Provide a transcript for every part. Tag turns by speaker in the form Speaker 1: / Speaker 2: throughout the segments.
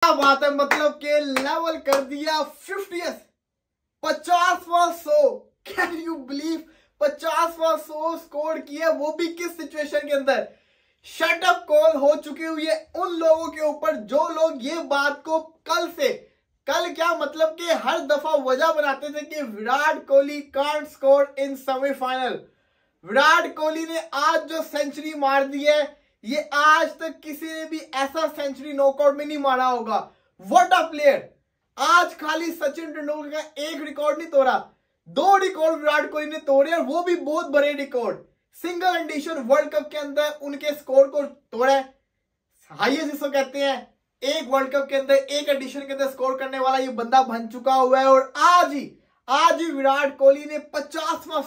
Speaker 1: क्या बात है, मतलब के लेवल कर दिया 50वां 100। कैन यू बिलीव 50वां 100 स्कोर किया, वो भी किस सिचुएशन के अंदर। शट अप कॉल हो चुकी हुई है उन लोगों के ऊपर जो लोग ये बात को कल क्या मतलब कि हर दफा वजह बनाते थे कि Virat Kohli can't score in semifinal. Virat Kohli ने आज जो सेंचुरी मार दी है, ये आज तक किसी ने भी ऐसा सेंचुरी नॉकआउट में नहीं मारा होगा। What a player. आज खाली सचिन तेंदुलकर का एक रिकॉर्ड नहीं तोड़ा, 2 रिकॉर्ड विराट कोहली ने तोड़े, और वो भी बहुत बड़े record. Single edition world cup के अंदर उनके स्कोर को तोड़ा, हाईएस्ट जिसको कहते हैं एक वर्ल्ड कप के अंदर एक एडिशन के अंदर स्कोर करने वाला ये बंदा बन चुका हुआ है। और आज ही विराट कोहली ने 50वां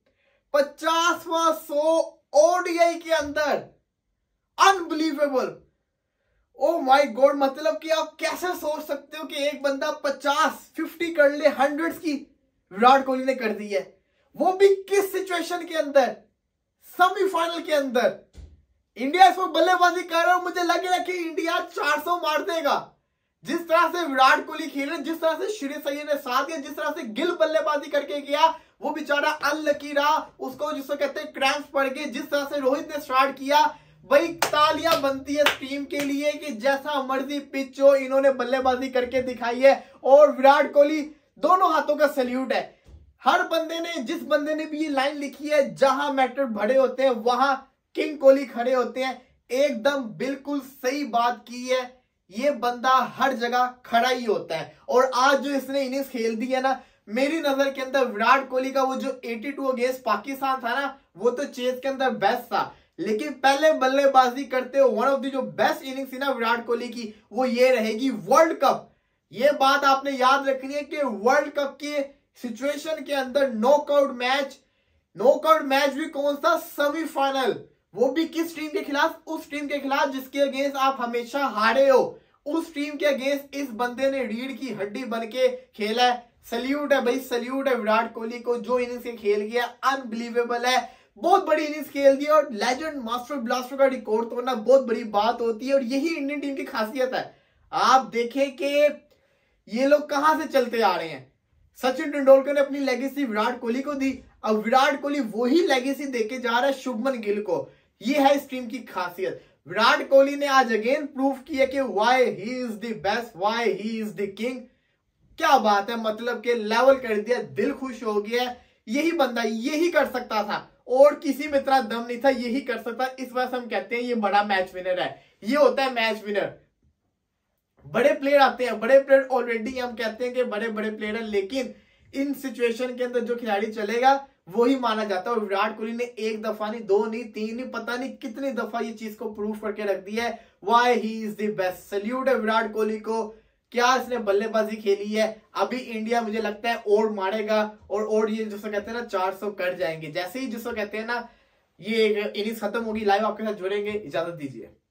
Speaker 1: 100 ओडीआई के अंदर, अनबिलीवेबल। ओ माय गॉड, मतलब कि आप कैसे सोच सकते हो कि एक बंदा 50 कर ले, 100 की विराट कोहली ने कर दी है, वो भी किस सिचुएशन के अंदर, सेमीफाइनल के अंदर। इंडिया इसमें बल्लेबाजी कर रहा है, मुझे लग रहा है कि इंडिया 400 मार देगा। जिस तरह से विराट कोहली खेल रहे, जिस तरह से श्रेयस अय्यर ने साथ दिया, जिस तरह से गिल बल्लेबाजी करके गया, वो बेचारा अनलकी रहा, उसको जिसको कहते हैं क्रैम्प्स पड़ गए। जिस तरह से रोहित ने स्टार्ट किया, भाई तालियां बनती है टीम के लिए कि जैसा मर्जी पिच हो, इन्होंने बल्लेबाजी करके दिखाई है। और विराट कोहली दोनों हाथों का सल्यूट है। हर बंदे ने, जिस बंदे ने भी ये लाइन लिखी है, जहां मैटर बड़े होते हैं वहां किंग कोहली खड़े होते हैं, एकदम बिल्कुल सही बात की है। ये बंदा हर जगह खड़ा ही होता है। और आज जो इसने इनिंग्स खेल दी है ना, मेरी नजर के अंदर विराट कोहली का वो जो 82 अगेंस्ट पाकिस्तान था ना, वो तो चेस के अंदर बेस्ट था, लेकिन पहले बल्लेबाजी करते हो वन ऑफ द जो बेस्ट इनिंग्स थी ना विराट कोहली की, वो ये रहेगी वर्ल्ड कप। ये बात आपने याद रखनी है कि वर्ल्ड कप के सिचुएशन के अंदर नॉकआउट मैच भी कौन सा, सेमीफाइनल, वो भी किस टीम के खिलाफ, उस टीम के खिलाफ जिसके अगेंस्ट आप हमेशा हारे हो। उस टीम के अगेंस्ट इस बंदे ने रीढ़ की हड्डी बन के खेला है। सल्यूट है भाई, सल्यूट है विराट कोहली को, जो इनिंग्स खेल गया अनबिलीवेबल है। बहुत बड़ी इनिंग्स खेल दी, और लेजेंड मास्टर ब्लास्टर का रिकॉर्ड तोड़ना बहुत बड़ी बात होती है, और यही इंडियन टीम की खासियत है। आप देखें कि ये लोग कहां से चलते आ रहे हैं। सचिन तेंदुलकर ने अपनी लेगेसी विराट कोहली को दी, अब विराट कोहली वही लेगेसी देके जा रहा है शुभमन गिल को। ये है इस टीम की खासियत। विराट कोहली ने आज अगेन प्रूव किया कि why he is the best, why he is the king. क्या बात है, मतलब के लेवल कर दिया, दिल खुश हो गया। यही बंदा यही कर सकता था, और किसी में इतना दम नहीं था, यही कर सकता। इस वजह से हम कहते हैं ये बड़ा मैच विनर है। ये होता है मैच विनर। बड़े प्लेयर आते हैं, बड़े प्लेयर ऑलरेडी हम कहते हैं कि बड़े बड़े प्लेयर हैं, लेकिन इन सिचुएशन के अंदर जो खिलाड़ी चलेगा वो ही माना जाता है। और विराट कोहली ने एक दफा नहीं, 2 नहीं, 3 नहीं, पता नहीं कितनी दफा ये चीज को प्रूव करके रख दिया है, why he is the best. Salute है विराट कोहली को, क्या इसने बल्लेबाजी खेली है। अभी इंडिया मुझे लगता है और मारेगा, और ये जिसको कहते हैं ना 400 कर जाएंगे। जैसे ही जिसको कहते हैं ना ये इनिंग्स खत्म होगी, लाइव आपके साथ जुड़ेंगे। इजाजत दीजिए।